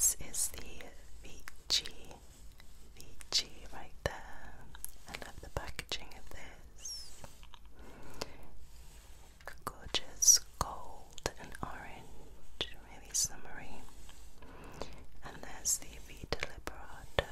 this is the Vici right there. I love the packaging of this. Gorgeous gold and orange, really summery. And there's the Vita Liberata.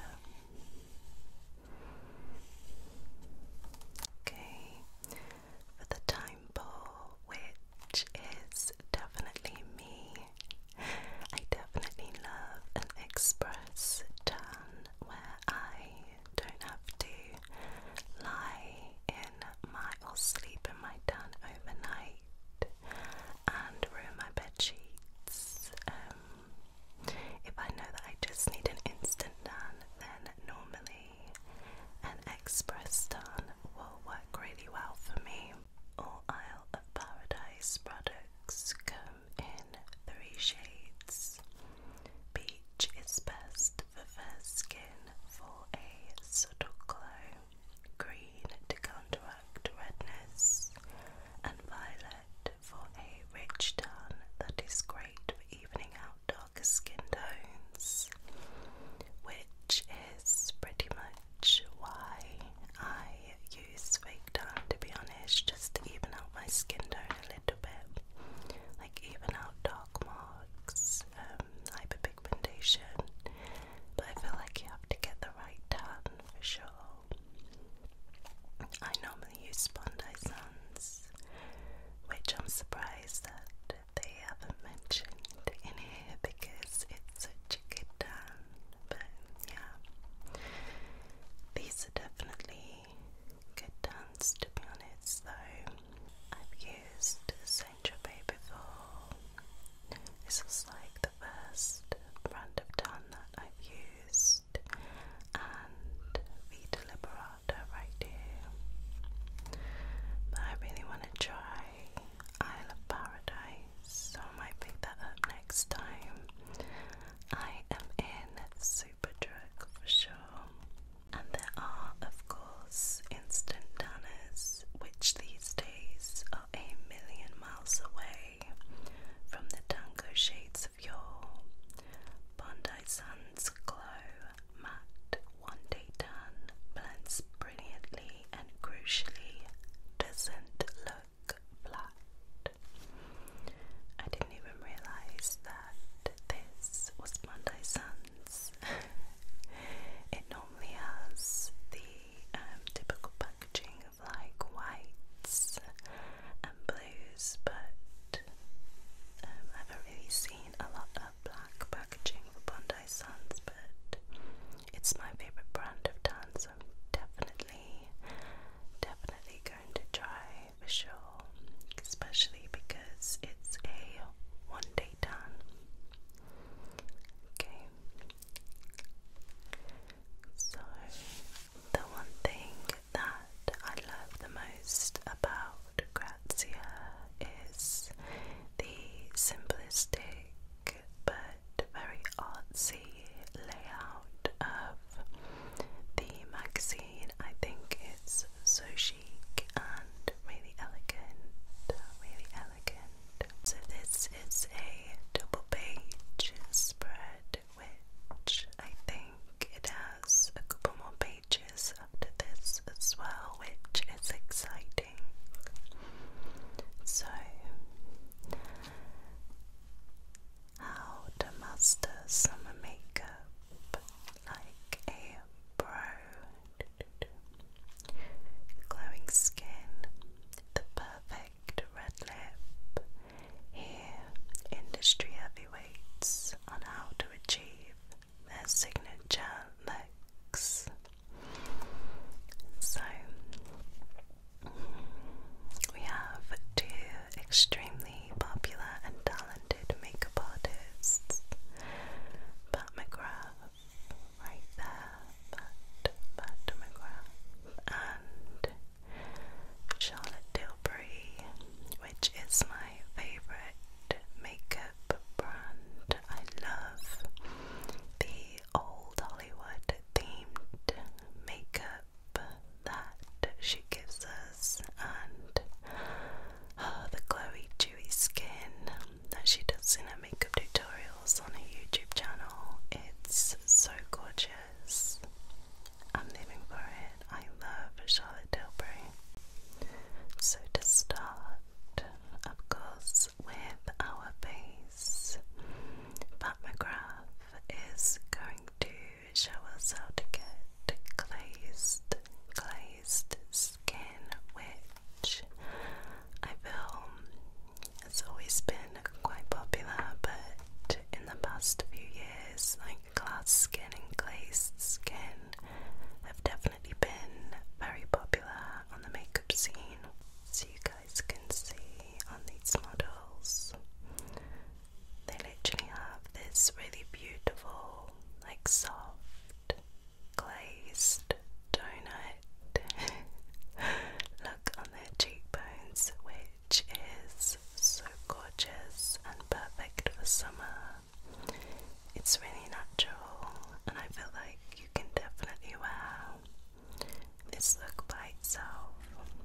Okay, for the time ball, which is definitely me. I definitely love an express tan where I don't have to lie in my or sleep in my tan overnight and ruin my bed sheets. If I know that I just need an instant tan, then normally an express tan will work really well for me. All Isle of Paradise products come in 3 shades. Peach is best for fair skin for a subtle glow, green to counteract redness, and violet for a rich tan that is great for evening out darker skin tones, which is pretty much why I use fake tan, to be honest, just to even out my skin tone a little bit, like even out dark marks, hyperpigmentation, but I feel like you have to get the right tan for sure. I normally use Bondi Sands, which I'm surprised that they haven't mentioned in here because it's such a good tan, but yeah, these are definitely good tans, to be honest. Though I've used Saint Tropez before. This was like the first brand of tan that I've used, and Vita Liberata right here. But I really want to try Isle of Paradise, so I might pick that up next time. I am in Superdrug for sure. And there are, of course, instant tanners, which these days are a million miles away from the tango shades of the summer. It's really natural, and I feel like you can definitely wear this look by itself.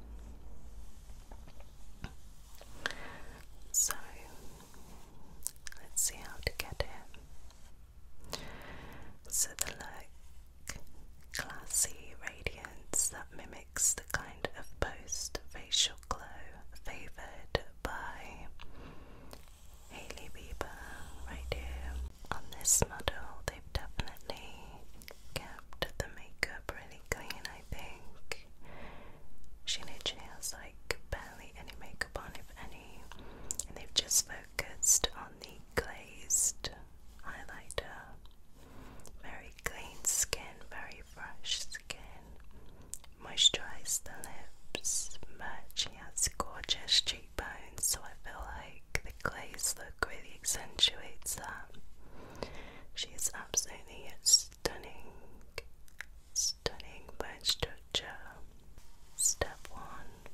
So, let's see how to get it. So the look, classy radiance that mimics the kind of post-facial glow favoured by Hailey Bieber right here. On this model, they've definitely kept the makeup really clean, I think. She literally has like barely any makeup on, if any, and they've just focused on the glazed highlighter. Very clean skin, very fresh skin. Moisturise the lips, but she has gorgeous cheekbones, so I feel like the glaze look really accentuates that. She is absolutely stunning, stunning bone structure. Step 1.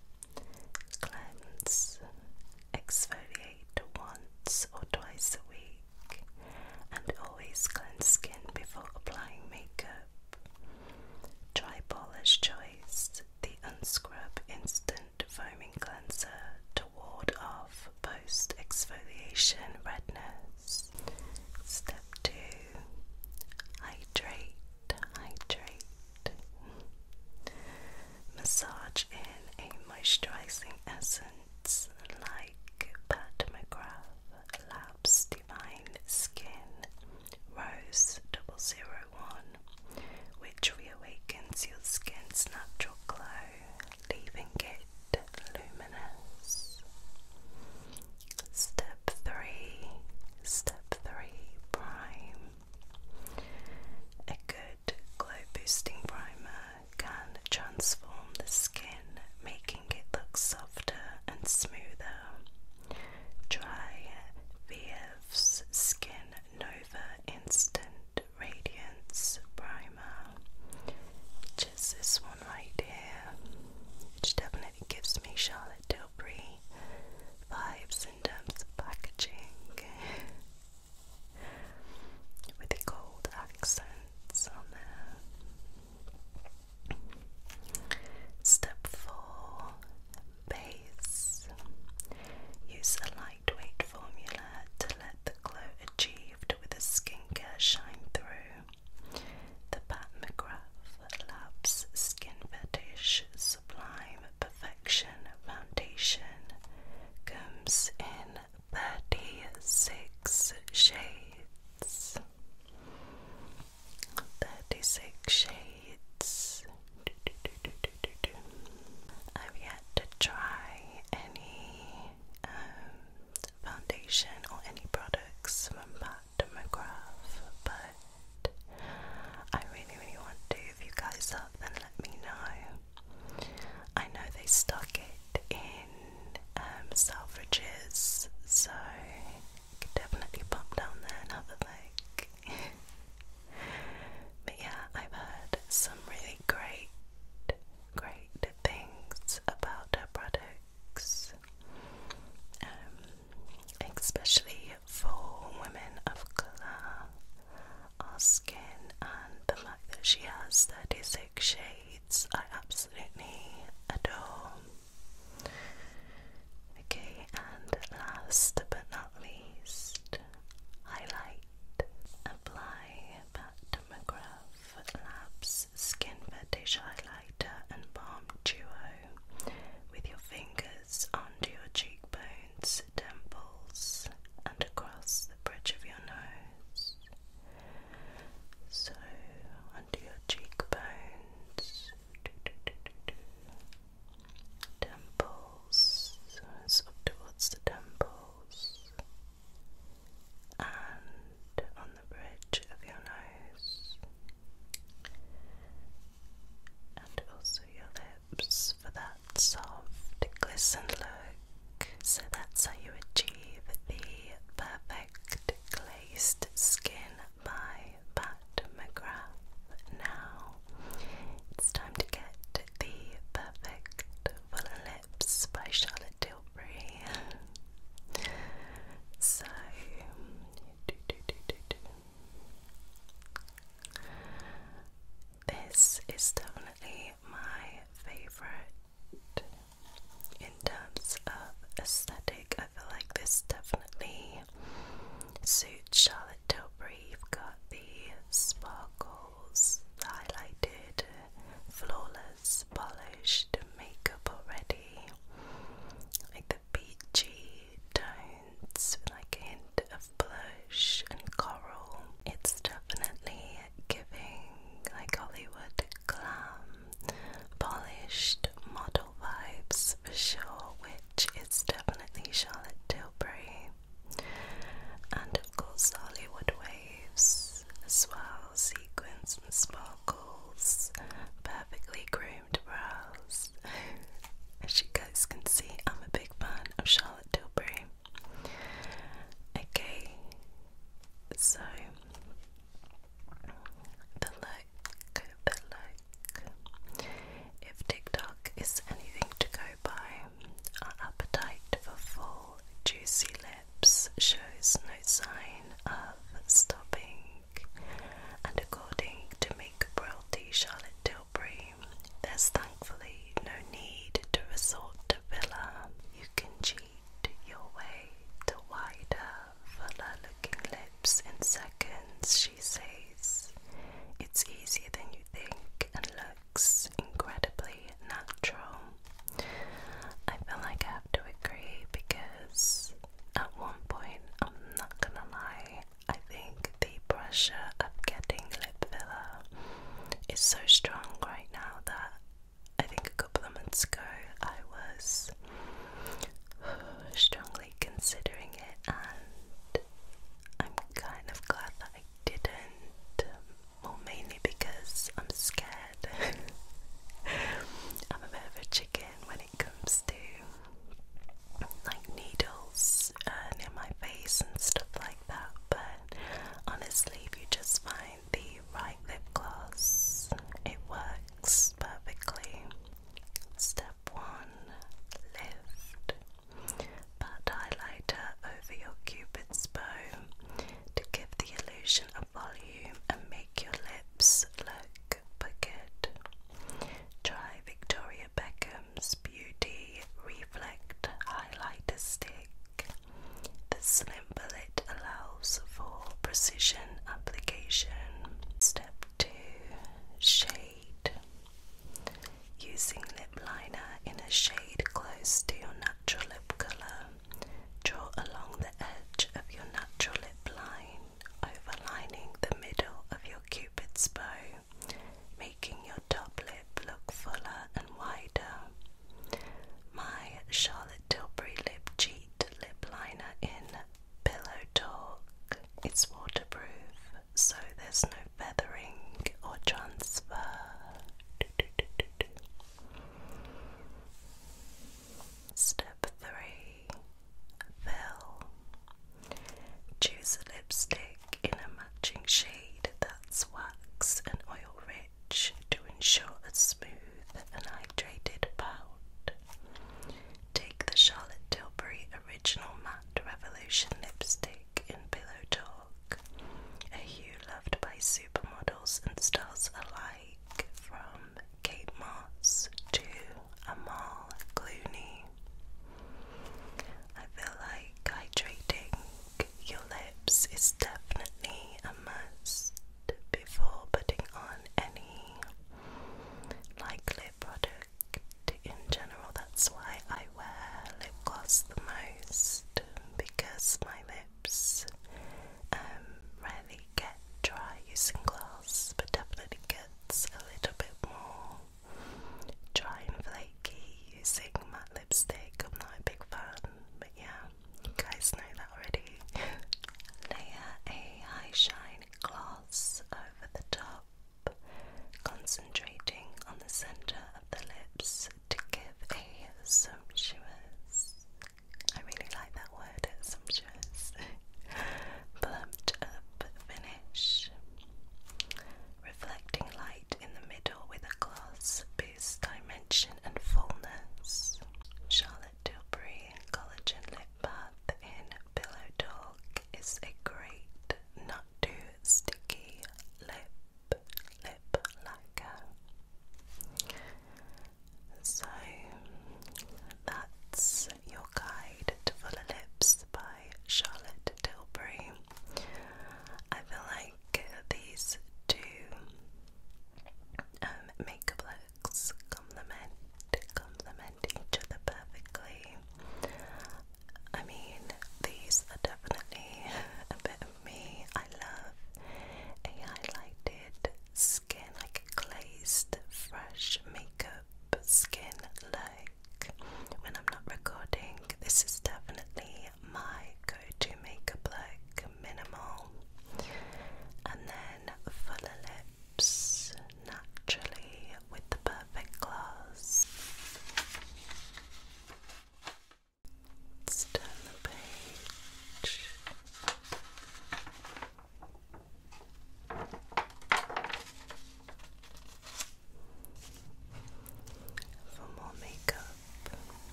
Cleanse. Exfoliate once or twice a week, and always cleanse skin before applying makeup. Dry polish choice, the Unscrub Instant Foaming Cleanser to ward off post-exfoliation redness. Step 2. Hydrate. Massage in a moisturizing essence like Pat McGrath Labs Divine Skin Rose 001, which reawakens your skin's natural glow, leaving it luminous. there's no sign of stopping, and according to makeup royalty Charlotte Tilbury, there's thankfully no need to resort to filler. You can cheat your way to wider, fuller looking lips in seconds, she says. It's easier than you think and looks incredibly natural. I feel like I have to agree because at one point, I'm not gonna lie, I think the pressure of getting lip filler is so strong right now that I think a couple of months ago I was strongly considering it, and I'm kind of glad that I didn't, well, mainly because I'm scared. I'm a bit of a chicken when it comes to like needles near my face and stuff like that, but honestly, if you just find the right lip gloss, it works perfectly. Step 1. Lift. Pat highlighter over your cupid's bow to give the illusion of volume and make your lips look puckered. Try Victoria Beckham's Beauty Reflect Highlighter Stick. The slim bullet allows for precision application. Step 2. Shade. Using lip liner in a shade close to your natural lip colour, draw along the edge of your natural lip line, overlining the middle of your cupid's bow, making your top lip look fuller and wider. My Charlotte Tilbury Lip Cheat lip liner in Pillow Talk. It's waterproof, so there's no feathering or transfer. Step 3. Fill. Choose a lipstick in a matching shade that's wax and oil rich to ensure a smooth and hydrated pout. Take the Charlotte Tilbury Original Matte Revolution lipstick in Pillow Talk, a hue loved by supermodels and stars alike, from Kate Moss to Amal Clooney. I feel like hydrating your lips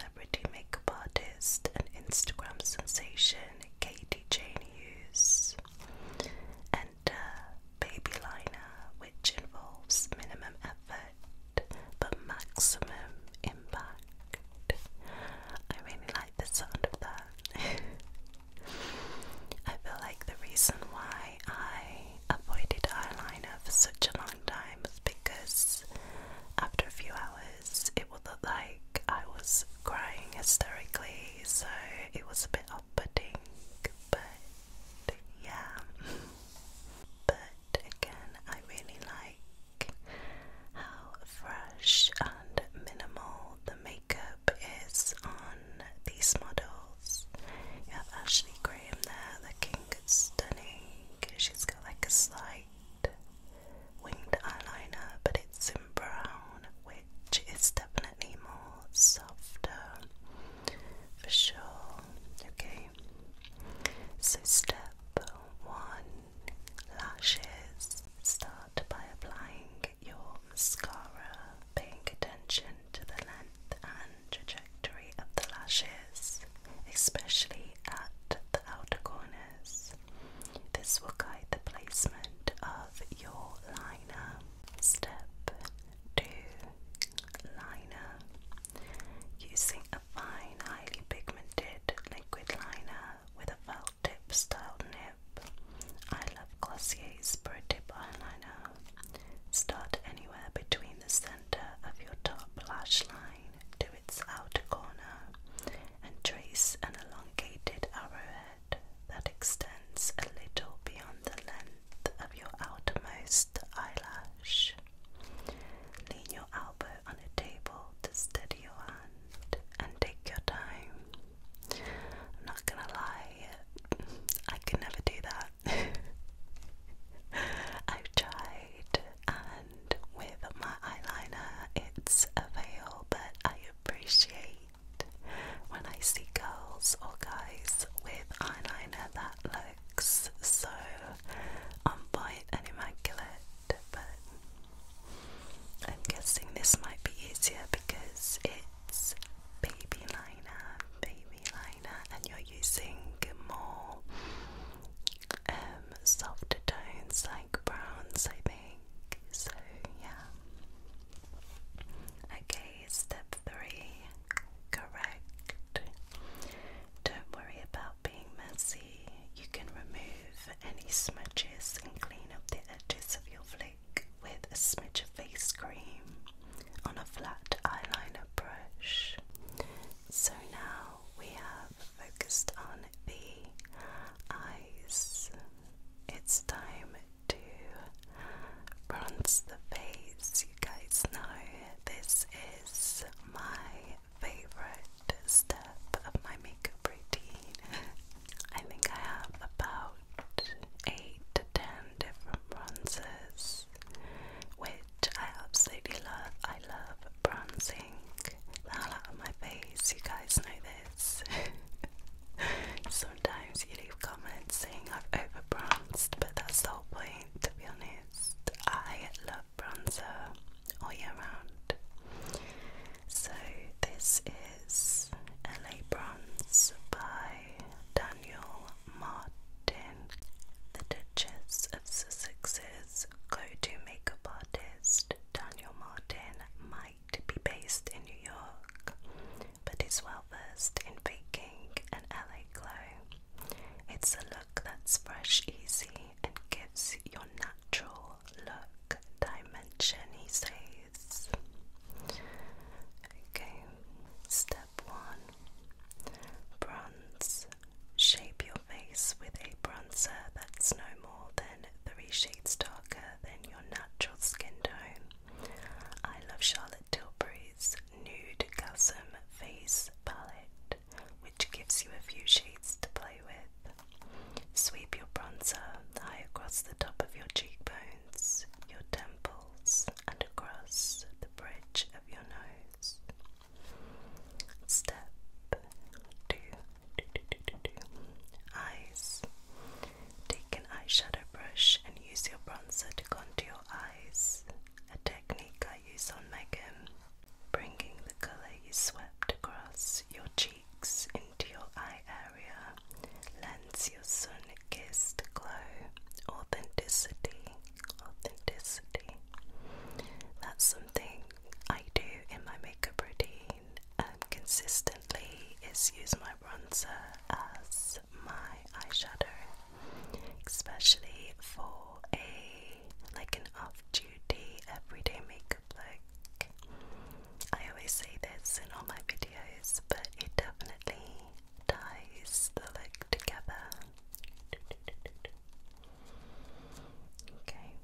celebrity makeup artist and Instagram sensation Katie Jane use. Enter Baby Liner, which involves minimum effort but maximum impact. I really like the sound of that. I feel like the reason why I avoided eyeliner for such a long time was because after a few hours it would look like I was crying hysterically, so it was a bit off-putting, but yeah. But again, I really like how fresh and minimal the makeup is on these models. You have Ashley Graham there looking stunning. She's got like a slight winged eyeliner, but it's in brown, which is definitely more softer for sure. Okay, so step 1, lashes. Start by applying your mascara, paying attention to the length and trajectory of the lashes, especially at the outer corners. This will guide the placement of your liner. Step 2, liner. Using a fine, highly pigmented liquid liner with a felt tip style nib. I love Glossier's Pro Tip eyeliner. Start anywhere between the center of your top lash line to its outer corner and trace an elongated arrowhead that extends a little beyond the length of your outermost eyelash. Lean your elbow on a table to steady your hand and take your time. I'm not gonna lie, I can never do that. I've tried, and with my eyeliner it's a fail, but I appreciate when I see girls or guys with eyeliner that looks so on point and immaculate. But I'm guessing this might be easier because it's baby liner, and you're using more softer tones like browns, I think. So yeah. Okay, step 3, correct. Don't worry about being messy. You can remove any smudges and clean up the edges of your flick with a smidge of face cream on a flat eyeliner brush. So now we have focused on the eyes. It's time to bronze the face. You guys know this is my favorite step of my makeup routine. I think I have about 8 to 10 different bronzers, which I absolutely love. I love bronzing the hell out of my face. You guys know this. Sometimes you leave comments saying I've over bronzed, but that's the whole point, to be honest. I love bronzer all year round. So this is LA Bronze by Daniel Martin. The Duchess of Sussex's go-to makeup artist, Daniel Martin, might be based in New York, but is well versed in baking an LA glow. It's a look that's fresh, easy, and gives your natural look dimension, he says. Okay, step 1, bronze. Shape your face with a bronzer that's no more than 3 shades darker than your natural skin tone. I love Charlotte Tilbury's Nude Gasm Face Palette, which gives you a few shades to play with. Sweep your bronzer always use my bronzer as my eyeshadow, especially for an off-duty everyday makeup look. I always say this in all my videos, but it definitely ties the look together. Okay.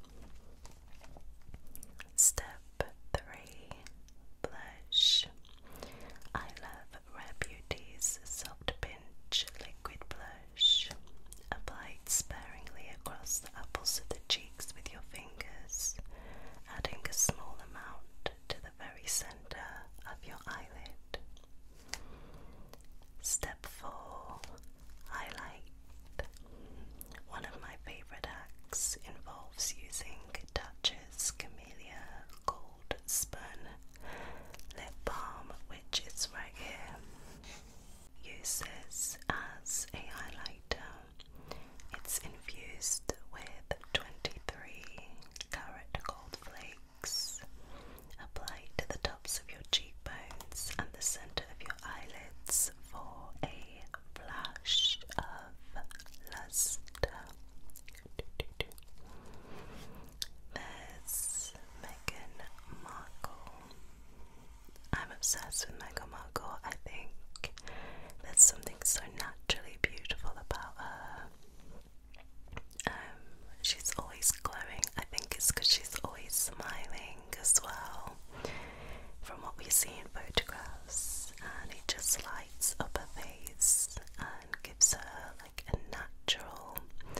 Step 3, blush. I love Rare Beauty's Soft Pinch Liquid Blush. Apply it sparingly across the apples of the cheeks with your fingers, adding a small amount to the very center of your eyelid. Step 4, highlight. One of my favorite hacks involves using Tatcha's Camellia Gold Spun Lip Balm, which is right here. Use this as a highlighter. It's infused with 23 carat gold flakes. Apply to the tops of your cheekbones and the center of your eyelids for a flash of luster. There's Meghan Markle. I'm obsessed with Meghan Markle. I think there's something so naturally beautiful about her. She's always glowing. I think it's because she's always smiling as well, from what we see in photographs, and it just lights up her face and gives her like a natural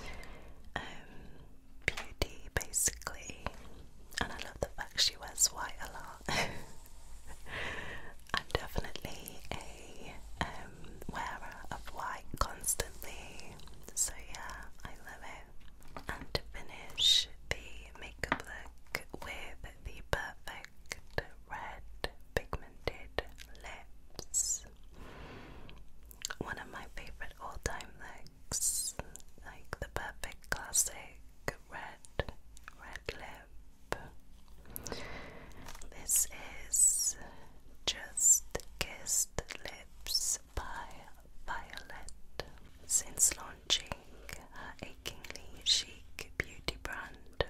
beauty, basically. And I love the fact she wears white a lot. I'm definitely a wearer of white constantly, so yeah, I love it. And to finish the makeup look with the perfect red pigmented lips. One of my favorite all-time looks, like the perfect classic red lip. This is Just Kissed Lips by Violet. Since launching her achingly chic beauty brand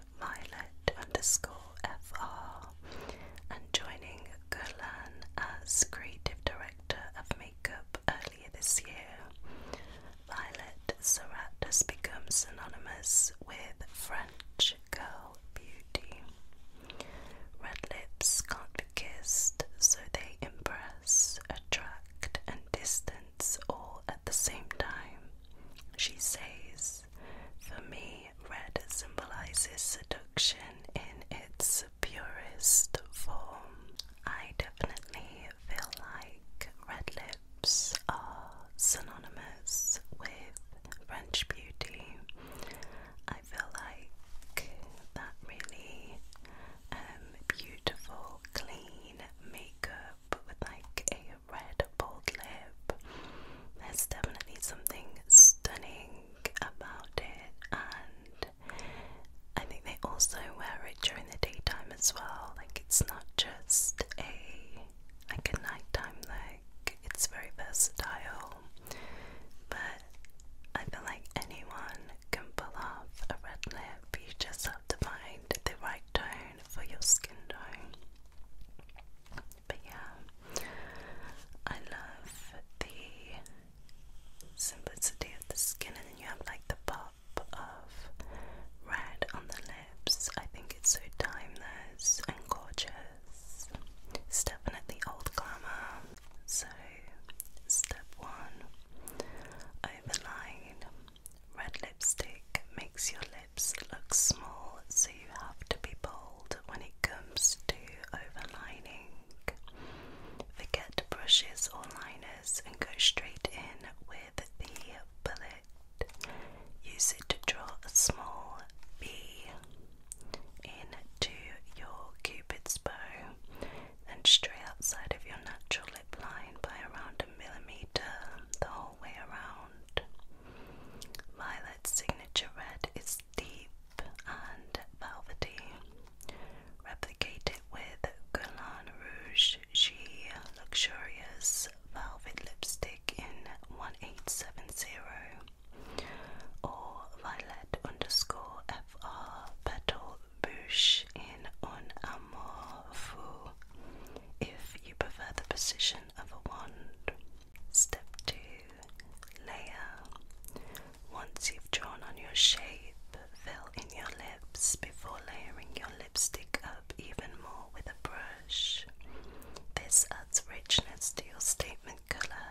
Violet_FR and joining Guerlain as creative director of makeup earlier this year, Violet Surratt has become synonymous with French girl beauty. Red lips can't be kissed, so they impress, attract, and distance all at the same time. She says, "For me, red symbolizes seduction in its purest form." I definitely feel like red lips are synonymous with French beauty. I feel like that really beautiful, clean makeup with like a red bold lip. There's definitely something stunning about it, and I think they also wear it during the daytime as well. Like, it's not just a nighttime look. It's very versatile, but I feel like anyone can pull off a red lip. You just have to find the right tone for your skin tone. But yeah, I love the simplicity of the skin, and then you have like the pop of red on the lips. I think it's so timeless and gorgeous. It's definitely old glamour. So step 1,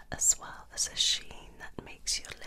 as well as a sheen that makes your